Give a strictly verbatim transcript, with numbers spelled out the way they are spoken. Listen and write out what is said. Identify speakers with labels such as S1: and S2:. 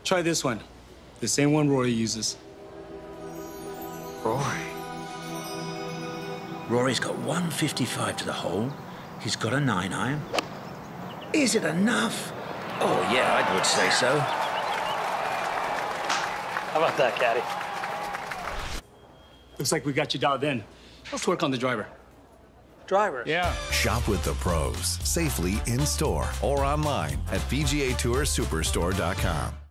S1: Try this one. The same one Rory uses.
S2: Rory? Rory's got one fifty-five to the hole. He's got a nine iron. Is it enough? Oh, yeah, I would say so.
S1: How about that, Caddy? Looks like we got you dialed in. Let's work on the driver.
S3: Driver?
S1: Yeah.
S4: Shop with the pros, safely in-store or online at P G A Tour Superstore dot com.